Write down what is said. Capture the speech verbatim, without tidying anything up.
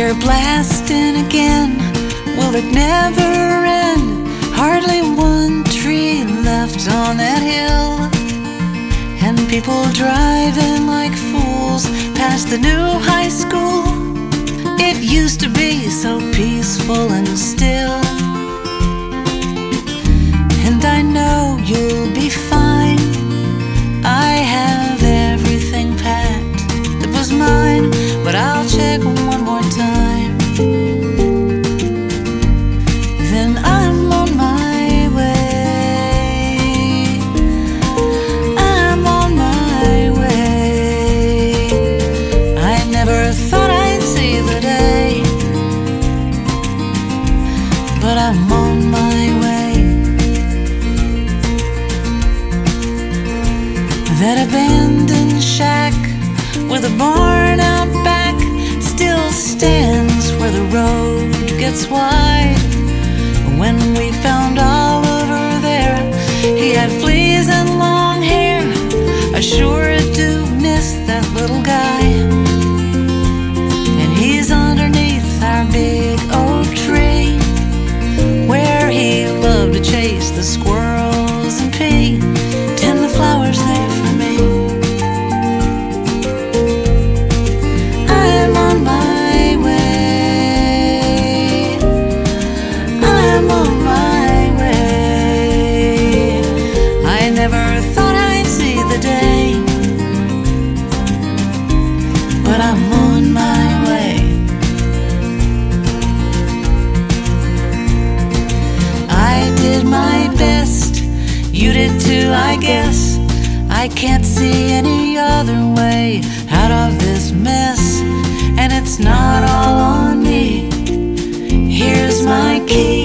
they're blasting again. Will it never end? Hardly one tree left on that hill, and people driving like fools past the new high school. It used to be so peaceful and still, and I know you'll be fine. I have everything packed that was mine, but I'll check one more time. Then I'm on my way. I'm on my way. I never thought I'd see the day, but I'm on my way. That abandoned shack with a barn out back still stands where the road gets wide. When we found Oliver there, he had fleas and long hair. I sure do miss that little guy. And he's underneath our big oak tree, where he loved to chase the squirrels and pee, tend the flowers there for me. I'm on my way. I'm on my way. I never thought I'd see the day, but I'm on my way. I did my best, you did too, I guess. I can't see any other way out of this mess, and it's not all on me. Here's my key.